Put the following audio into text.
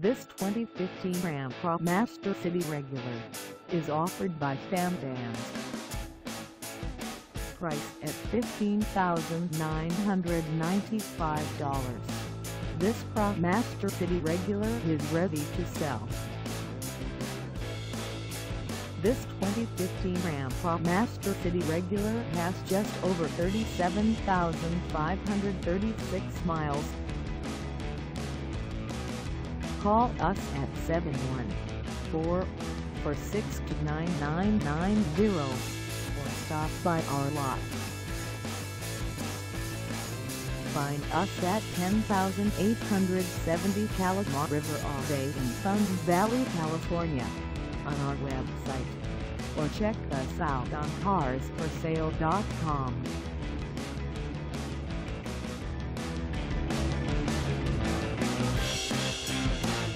This 2015 Ram ProMaster City Regular is offered by FamDams. Priced at $15,995, this ProMaster City Regular is ready to sell. This 2015 Ram ProMaster City Regular has just over 37,536 miles. Call us at 714-446-9990 or stop by our lot. Find us at 10,870 Palomar River Ave in Sun Valley, California, on our website, or check us out on carsforsale.com.